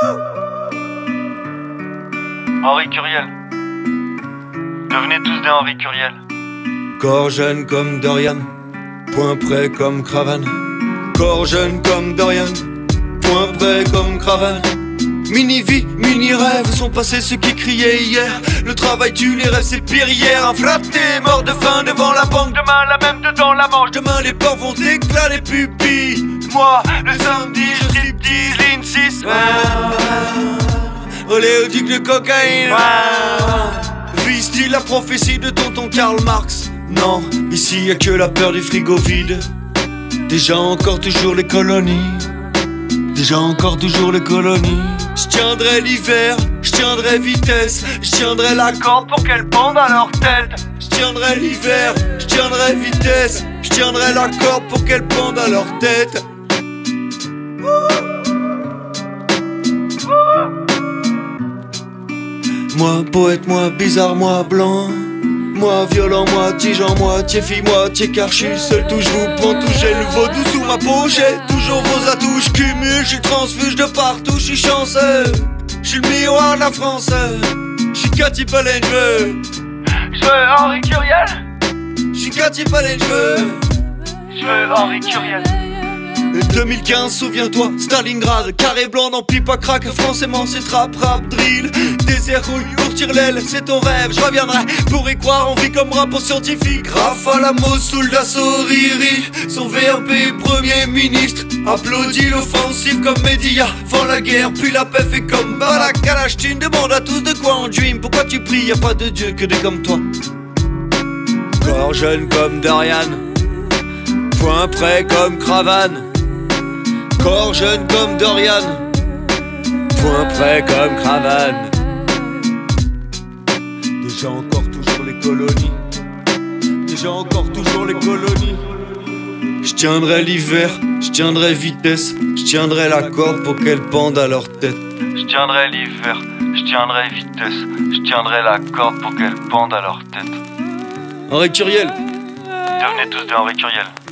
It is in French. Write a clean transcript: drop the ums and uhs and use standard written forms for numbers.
Henri Curiel. Devenez tous des Henri Curiel. Corps jeune comme Dorian, point près comme Cravane. Corps jeune comme Dorian, point près comme Cravane. Mini-vie, mini-rêve, sont passés ceux qui criaient hier. Le travail tue, les rêves c'est pire hier. Un flatté, mort de faim devant la banque. Demain la même dedans la manche. Demain les porcs vont éclater les pupilles. Moi, le samedi, je striptease, ligne 6. Oléoduc de cocaïne. Vise-t-il la prophétie de tonton Karl Marx? Non, ici y'a que la peur du frigo vide. Déjà encore toujours les colonies. Déjà encore toujours les colonies. Je tiendrai l'hiver, je tiendrai vitesse, je tiendrai la corde Pour qu'elle pende à leur tête. Je tiendrai l'hiver, je tiendrai vitesse, je tiendrai la corde pour qu'elle pende à leur tête. Moi poète, moi bizarre, moi blanc. Moi violent, moi tigeant, moitié fille, moitié car je suis seul. Tout je vous prends, tout j'ai le vaudou sous ma peau. J'ai toujours vos atouts, je cumule, je suis transfuge de partout, je suis chanceux. Je suis le miroir de la France. Je suis Cathy Palin, Je veux Henri Curiel. je suis Cathy Palin, Je veux Henri Curiel. 2015, souviens-toi, Stalingrad, carré blanc dans pipe à crack, forcément c'est trap, rap, drill. Désert rouille, tire l'aile, c'est ton rêve, je reviendrai pour y croire, on vit comme rapport scientifique. Rafale à Mossoul d'assaut, Riri, son VRP premier ministre. Applaudit l'offensive comme Média, vend la guerre, puis la paix fait comme Balakalachtine. Demande à tous de quoi on dream, pourquoi tu pries, y a pas de Dieu que des comme toi. Corps jeune comme Dorian, point près comme Cravane. Corps jeune comme Dorian, point près comme Cravane. Déjà encore toujours les colonies. Déjà encore toujours les colonies. Je tiendrai l'hiver, je tiendrai vitesse, je tiendrai la corde pour qu'elle pende à leur tête. Je tiendrai l'hiver, je tiendrai vitesse, je tiendrai la corde pour qu'elle pende à leur tête. Henri Curiel. Devenez tous des Henri Curiel.